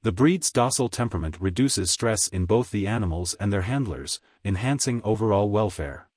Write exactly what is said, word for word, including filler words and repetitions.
The breed's docile temperament reduces stress in both the animals and their handlers, enhancing overall welfare.